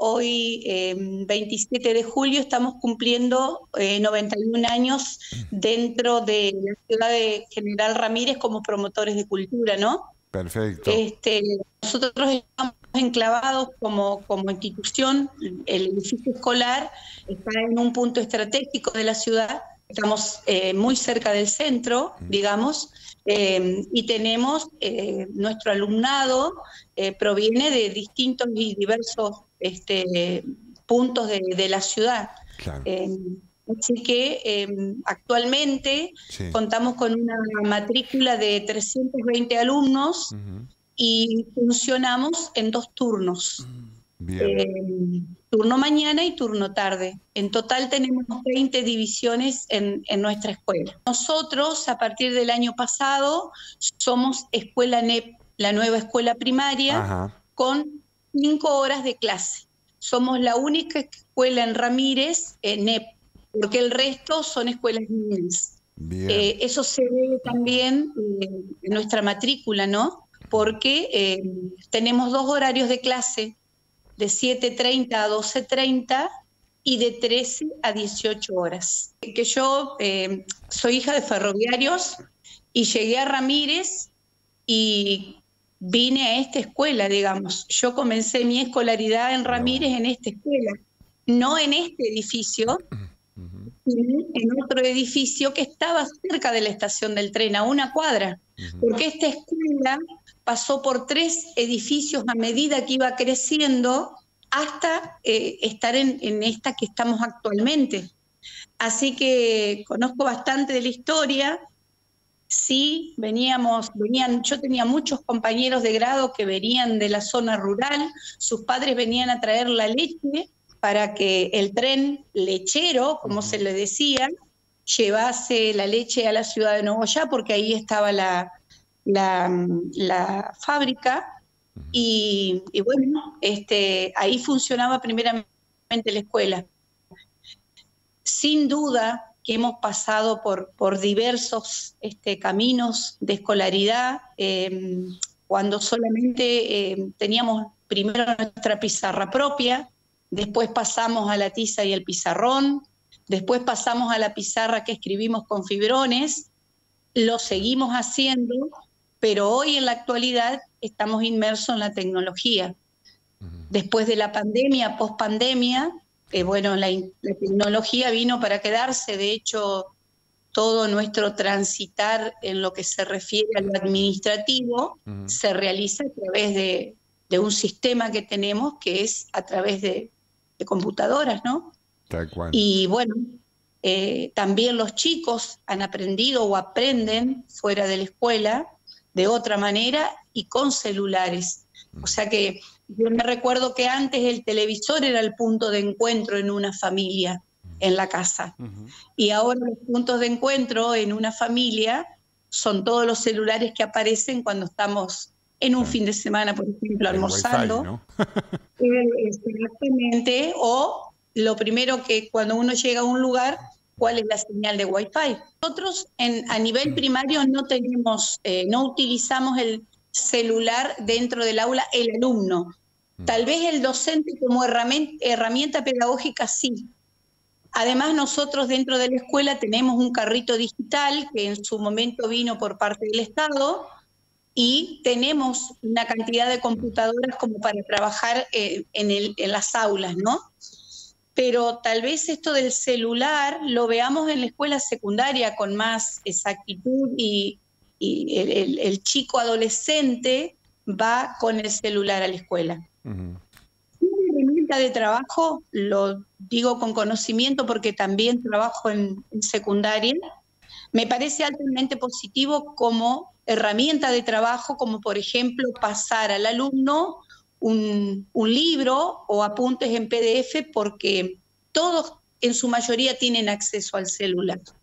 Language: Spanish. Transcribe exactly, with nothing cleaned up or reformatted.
hoy eh, veintisiete de julio estamos cumpliendo eh, noventa y un años dentro de la ciudad de General Ramírez como promotores de cultura, ¿no? Perfecto. Este, nosotros estamos enclavados como, como institución, el edificio escolar está en un punto estratégico de la ciudad, estamos eh, muy cerca del centro, digamos, eh, y tenemos eh, nuestro alumnado eh, proviene de distintos y diversos este, puntos de, de la ciudad. Claro. Eh, Así que eh, actualmente Sí. contamos con una matrícula de trescientos veinte alumnos Ujú. y funcionamos en dos turnos, Bien. eh, turno mañana y turno tarde. En total tenemos veinte divisiones en, en nuestra escuela. Nosotros, a partir del año pasado, somos Escuela N E P, la nueva escuela primaria, Ajá. con cinco horas de clase. Somos la única escuela en Ramírez, en N E P, porque el resto son escuelas niñas. Bien. Eh, eso se ve también eh, en nuestra matrícula, ¿no? Porque eh, tenemos dos horarios de clase, de siete treinta a doce treinta y de trece a dieciocho horas. Que yo eh, soy hija de ferroviarios y llegué a Ramírez y vine a esta escuela, digamos. Yo comencé mi escolaridad en Ramírez en esta escuela, no en este edificio, Ujú. sino en otro edificio que estaba cerca de la estación del tren, a una cuadra, Ujú. porque esta escuela pasó por tres edificios a medida que iba creciendo hasta eh, estar en, en esta que estamos actualmente. Así que conozco bastante de la historia. Sí, veníamos, venían, yo tenía muchos compañeros de grado que venían de la zona rural, sus padres venían a traer la leche para que el tren lechero, como se le decía, llevase la leche a la ciudad de Nogoyá, porque ahí estaba la, la, la fábrica, y, y bueno, este, ahí funcionaba primeramente la escuela. Sin duda que hemos pasado por, por diversos este, caminos de escolaridad, eh, cuando solamente eh, teníamos primero nuestra pizarra propia, después pasamos a la tiza y el pizarrón, después pasamos a la pizarra que escribimos con fibrones, lo seguimos haciendo, pero hoy en la actualidad estamos inmersos en la tecnología. Después de la pandemia, post-pandemia, eh, bueno, la, la tecnología vino para quedarse. De hecho, todo nuestro transitar en lo que se refiere a lo administrativo Ujú. se realiza a través de, de un sistema que tenemos, que es a través de, de computadoras, ¿no? Tal cual. Y bueno, eh, también los chicos han aprendido o aprenden fuera de la escuela de otra manera y con celulares. O sea que yo me recuerdo que antes el televisor era el punto de encuentro en una familia, en la casa. Ujú. Y ahora los puntos de encuentro en una familia son todos los celulares que aparecen cuando estamos en un Sí. fin de semana, por ejemplo, El almorzando. Wi-Fi, ¿no? Eh, Exactamente, o lo primero que cuando uno llega a un lugar, ¿cuál es la señal de Wi-Fi? Nosotros en, a nivel primario no tenemos, eh, no utilizamos el celular dentro del aula, el alumno. Tal vez el docente como herramienta, herramienta pedagógica sí. Además nosotros dentro de la escuela tenemos un carrito digital que en su momento vino por parte del Estado, y tenemos una cantidad de computadoras como para trabajar eh, en, el, en las aulas, ¿no? Pero tal vez esto del celular lo veamos en la escuela secundaria con más exactitud y, y el, el, el chico adolescente va con el celular a la escuela. Ujú. Una herramienta de trabajo, lo digo con conocimiento porque también trabajo en, en secundaria, me parece altamente positivo como herramienta de trabajo, como por ejemplo pasar al alumno un, un libro o apuntes en P D F, porque todos en su mayoría tienen acceso al celular.